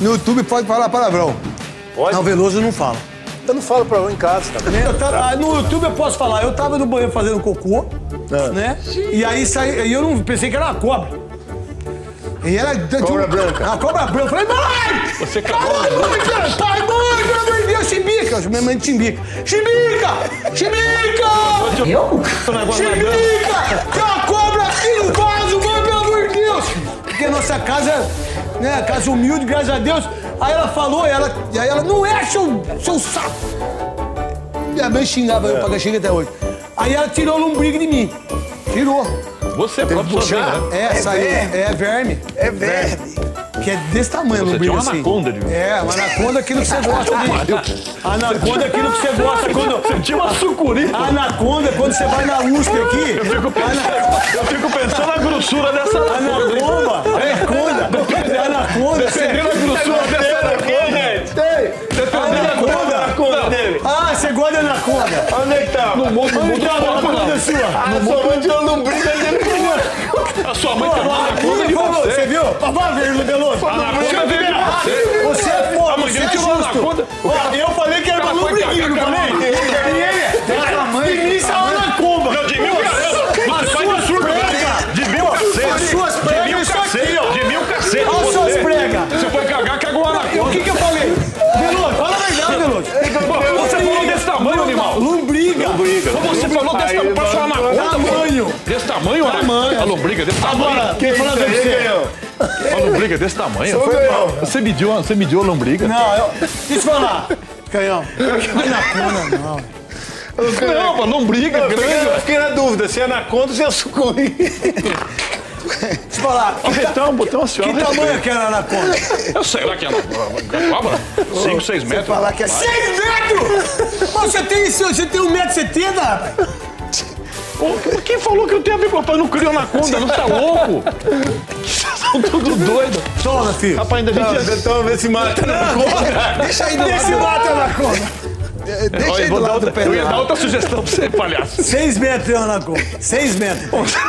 No YouTube pode falar palavrão. Pode? Não, Veloso não fala. Eu não falo palavrão em casa, cara. No YouTube eu posso falar. Eu tava no banheiro fazendo cocô, né? E aí e eu não pensei que era uma cobra. E ela... Cobra branca. A cobra branca. Eu falei, mãe! Você acabou. Pai, mãe, pelo amor de Deus, Chimbica! Minha mãe de Chimbica. Chimbica! Chimbica! Eu? Chimbica! Tem uma cobra aqui no vaso, mãe, pelo amor de Deus! Porque a nossa casa, né, casa humilde, graças a Deus. Aí ela falou, e aí ela, não é seu sapo! Minha mãe xingava eu pra xingar até hoje. Aí ela tirou o lombriga de mim. Tirou. Você próprio puxar? Saiu. É verme. É verme. Que é desse tamanho, Você tinha lombriga uma assim. anaconda de mim. É, uma anaconda é aquilo que você gosta de... Anaconda é aquilo que você gosta quando... Você tinha uma sucuri. Anaconda é quando você vai na USP aqui. Eu fico pensando na grossura dessa anaconda. Anaconda. Você viu a grossura dessa anaconda, gente? Anaconda dele. Ah, você gosta de anaconda. Onde é que tá? No mundo, Onde tá a anaconda sua? Sua mãe tirou lombriga dele. A sua mãe tem uma anaconda de Você você. viu? Vai ver, Veloso. Anaconda veio de você. Você é foda, A mãe você dele é tirou uma justo. anaconda. Ó, eu falei que era uma lombriguinha, não falei? E ele... De mim saiu uma anaconda. Não, de mil cacete. Mas faz absurdo, velho. De mil cacete. As suas pregas, De mil isso aqui, cacete. ó. De mil cacete. Olha as suas pregas. Você foi cagar, cagou uma O anaconda. que eu falei? Veloso, fala a verdade, Veloso. Você falou desse tamanho, animal. Lombriga. Você falou desse tamanho. Pode falar anaconda? Tamanho. Desse tamanho, Tamanho. A lombriga desse tamanho. Agora, quem falou pra você? A lombriga desse tamanho? Você mediu a lombriga? Não, deixa eu falar. Canhão. Anaconda, não. Não, a lombriga grande. Eu fiquei na dúvida se é anaconda ou se é sucuri. Deixa eu falar. Botão uma senhora. Que tamanho que era a anaconda? Eu sei lá que é a cobra. 5, 6 metros. Falar que é 6 metros! Você tem 1,70m, rapaz? Quem falou que eu tenho a ver com o papai? Não criou anaconda, não tá louco? Vocês são tudo doido. Toma, filho. Rapaz, ainda a gente... Então, vê se mata na anaconda. Deixa aí do lado. Deixa mata a anaconda. Deixa aí do lado do pé. Eu ia dar outra sugestão pra você, palhaço. 6 metros é uma anaconda. 6 metros.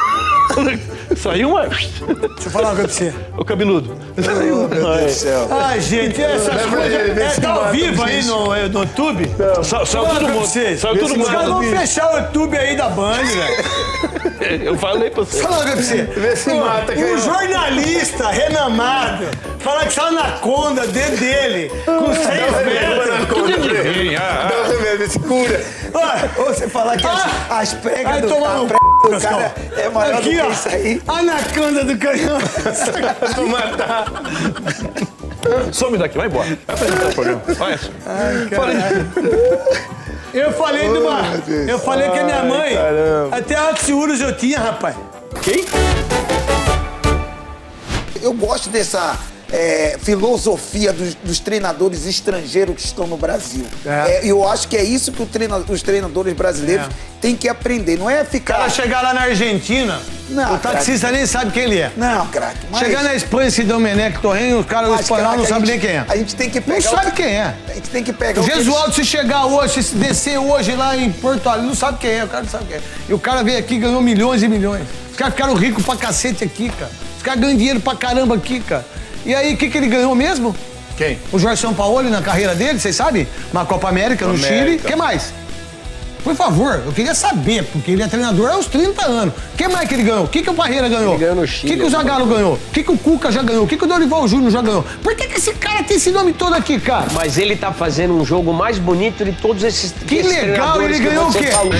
Saiu uma... Deixa eu falar uma coisa pra você. Ô, cabeludo. Meu Deus do céu. Ai, gente, essas coisas... Tá ao vivo aí no YouTube? Saiu todo mundo. Saiu todo Os caras vão mundo. fechar o YouTube aí da Band, velho. Eu falei pra você. Fala uma coisa pra você. Vê se mata, Um Canhão. jornalista renomado falar que saiu anaconda dele com 6 metros. Tudo adivinha. Dá um remédio, se cura. Ou você falar que As pregas vai do tomar no do cara é maior aqui, do que ó, isso aí. anaconda do canhão. Vou matar. Some daqui, vai embora. Vai apresentar o programa. Vai. Eu falei de uma... Eu falei que a minha mãe... caramba. Até Alciúros eu tinha, rapaz. Quem? Eu gosto dessa filosofia dos treinadores estrangeiros que estão no Brasil. Eu acho que é isso que os treinadores brasileiros têm que aprender. Não é O ficar... cara chegar lá na Argentina, Não, o taxista nem sabe quem ele é. Não, craque. mas- Chegar na Espanha, esse Domenech Torrenho, os caras do mas, espanhol craque, não a sabem nem gente- quem é. A gente tem que Não pegar... sabe quem é. A gente tem que pegar O que eles- Gesualdo, se chegar hoje, se descer hoje lá em Porto Alegre, não sabe quem é, o cara não sabe quem é. E o cara veio aqui e ganhou milhões e milhões. Os caras ficaram ricos pra cacete aqui, cara. Os caras ganham dinheiro pra caramba aqui, cara. E aí, o que ele ganhou mesmo? Quem? O Jorge Sampaoli na carreira dele, vocês sabem? Uma Copa América no Chile. O que mais? Por favor, eu queria saber, porque ele é treinador há uns 30 anos. O que mais que ele ganhou? O que o Parreira ganhou? Ele ganhou no O Chile. que o Zagallo ganhou? O que o Cuca já ganhou? O que o Dorival Júnior já ganhou? Por que esse cara tem esse nome todo aqui, cara? Mas ele tá fazendo um jogo mais bonito de todos esses Que legal, treinadores ele que ganhou o você quê? falou.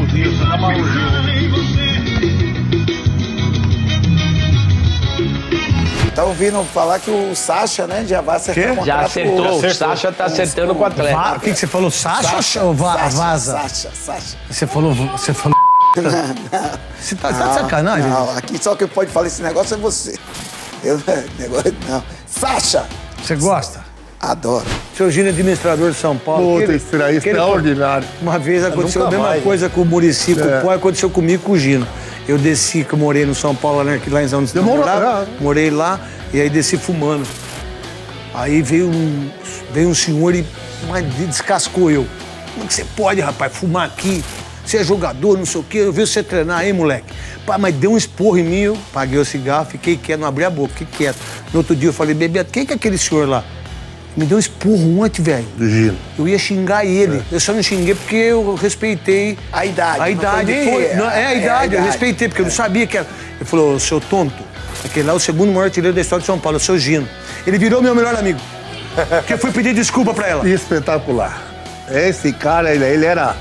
Tá ouvindo falar que o Sacha, né, já vai acertar Quê? o contrato. Já acertou, com o Sacha tá acertando com o atleta. O que você falou? Sacha ou Vaza? Sacha. Você falou... Você Você tá de sacanagem? Não, aqui só quem pode falar esse negócio é você. Não. Sacha! Você gosta? Adoro. Seu Gino, administrador de São Paulo. Puta, isso aí é extraordinário. Uma vez aconteceu a nunca mesma mais, coisa com o Muricy, com o Pó, aconteceu comigo e com o Gino. Eu desci, que eu morei no São Paulo, lá em São Paulo. Morei lá e aí desci fumando. Aí veio um senhor e descascou eu. Como é que você pode, rapaz, fumar aqui? Você é jogador, não sei o quê. Eu vi você treinar aí, moleque. Pá, mas deu um esporro em mim, eu paguei o cigarro, fiquei quieto, não abri a boca, fiquei quieto. No outro dia eu falei, Bebeto, quem que é aquele senhor lá? Me deu um esporro ontem, velho. Do Gino. Eu ia xingar ele. Eu só não xinguei porque eu respeitei... A idade. A idade. A idade. Eu respeitei, porque eu não sabia que era... Ele falou, seu tonto, aquele lá é o segundo maior artilheiro da história de São Paulo, o seu Gino. Ele virou meu melhor amigo. Porque eu fui pedir desculpa pra ela. Espetacular. Esse cara, ele era...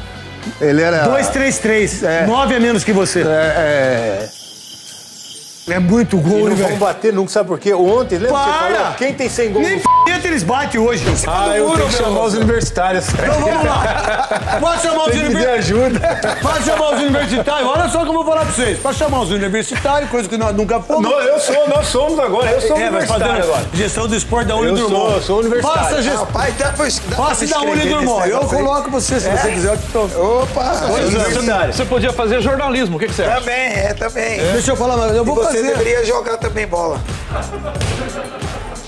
2-3-3. 9 a menos que você. É muito gol, Não velho. vão bater nunca, sabe por quê? Ontem, lembra que você falou? Quem tem 100 gols? Nem eles batem hoje. Eu tenho que chamar os universitários. Então vamos lá. Pode chamar os Tem que pedir universitários. ajuda. Pode chamar os universitários. Olha só o que eu vou falar pra vocês. Pode chamar os universitários, coisa que nós nunca fomos. Não, nós somos agora. Eu sou universitário agora. Gestão do esporte da Uni Drummond. Eu sou universitário. Faça gestão. Rapaz, Faça da Uni Drummond. Eu coloco você, se você quiser. Opa! Você podia fazer jornalismo, o que você acha? Também. Deixa eu falar, mas eu vou Você fazer. deveria jogar também bola.